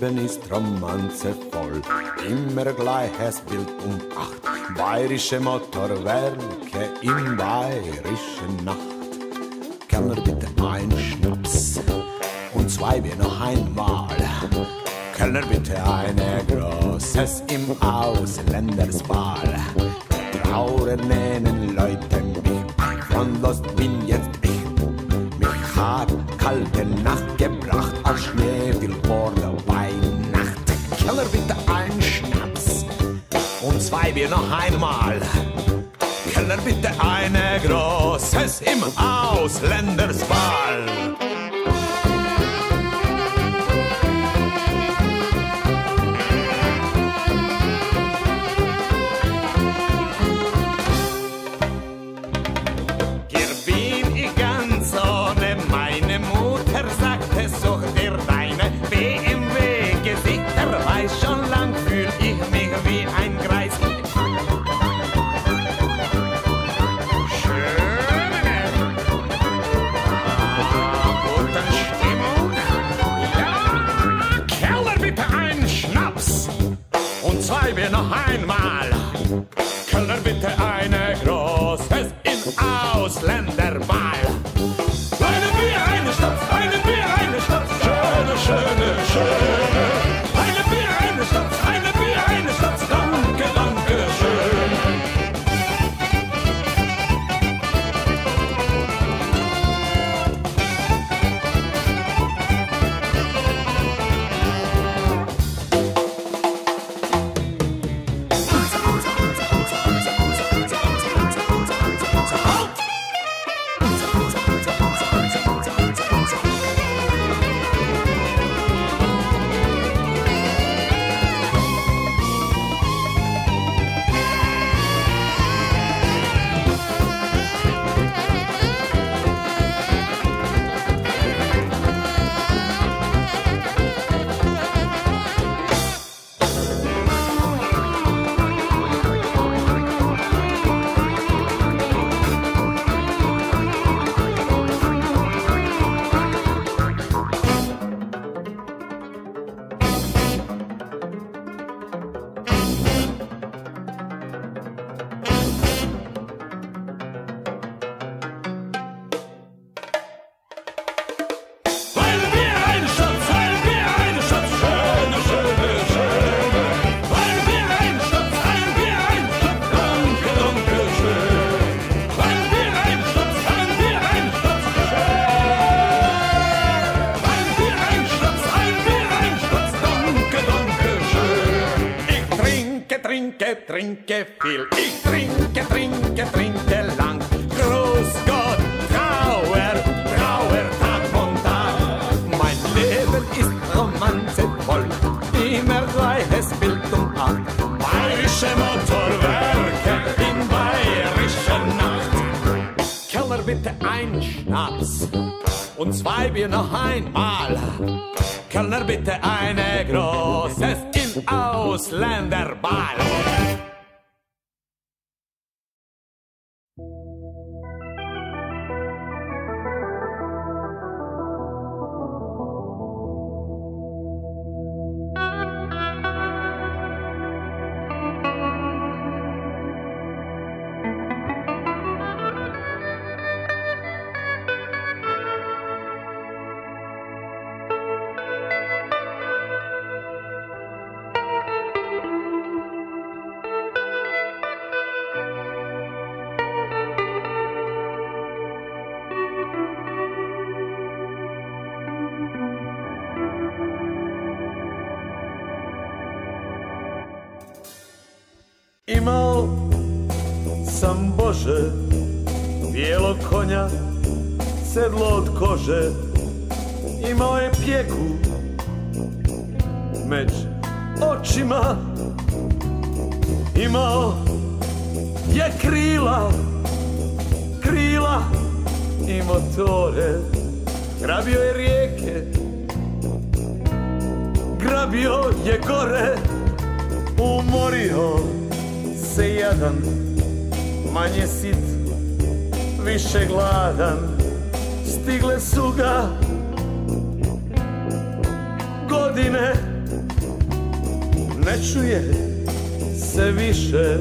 Leben ist romanzevoll, immer gleiches Bild um 8. Bayerische Motorwerke im bayerischen Nacht. Kellner, bitte ein Schnaps und 2 Bier noch einmal. Kellner, bitte eine Großes im Ausländersball. Trauer nennen Leute mich, von Lust bin jetzt ich. Mich hat kalte Nacht gebracht, als Schnee fiel vor der Weihnacht. Kellner, bitte ein Schnaps und 2 Bier noch einmal. Kellner, bitte eine Großes im Ausländersball. Noch einmal. Kellner, bitte eine Großes im Ausländerball. Eine Bier, eine Stadt, eine Bier, eine Stadt. Schöne, schöne, schöne. Eine Bier, eine Stadt, eine Bier, eine Stadt. Danke, danke, schön. Trinke viel, ich trinke, trinke, trinke lang. Grüß Gott, Trauer, Trauer, Tag und Tag. Mein Leben ist romanzevoll, immer gleiches Bild um 8. Bayerische Motorwerke in bayerischer Nacht. Kellner, bitte ein Schnaps und 2 Bier noch einmal. Kellner, bitte eine Großes im Ausländerball. Imao sam Bože bijelog konja, sedlo od kože, imao je pjeku među očima, imao je krila, krila i motore, grabio je rijeke, grabio je gore, umorio se jadan, manje sit, više gladan. Stigle su ga godine ne čuje se više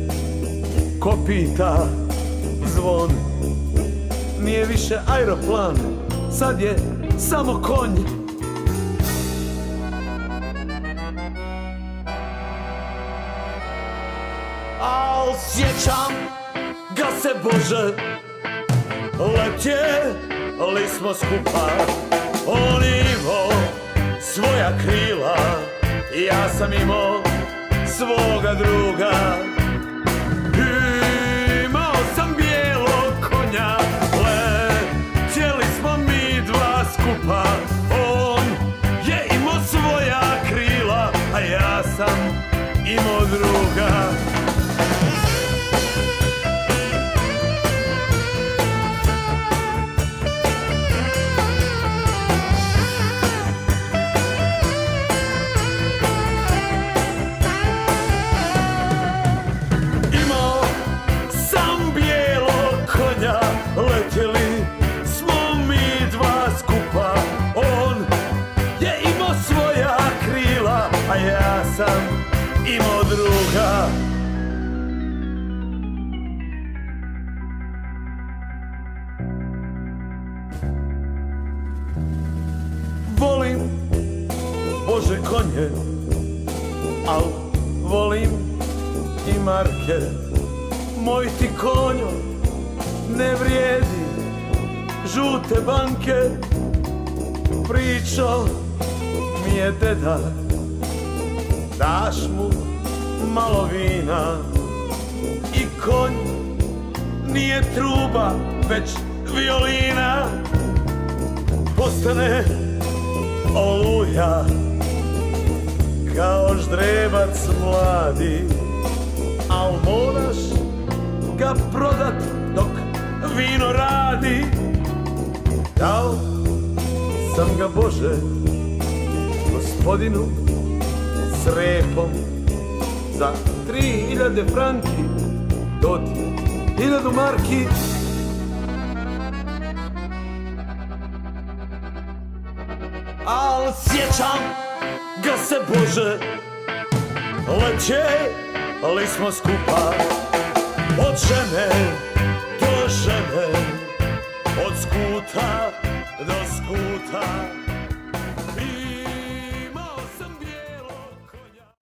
kopita zvon. Nije više aeroplan, sad je samo konj. Al sjećam ga se Bože, letjeli smo skupa. On imao svoja krila, ja sam imao svoga druga. Imao sam bijelog konja, letjeli smo mi dva skupa. On je imao svoja krila, a ja sam imao druga. Letjeli smo mi dva skupa. On je imao svoja krila, a ja sam imao druga. Volim, Bože, konje, al volim i marke. Moj ti konjo ne vrijedi žute banke. Pričao mi je deda, daš mu malo vina i konj nije truba, već violina. Postane oluja kao ždrebac mladi, al moraš ga prodat dok vino radi. Dao sam ga, Bože, gospodinu s repom za 3000 franki, do 1000 marki. Al sjećam ga se, Bože, letjeli smo skupa. Od žene do žene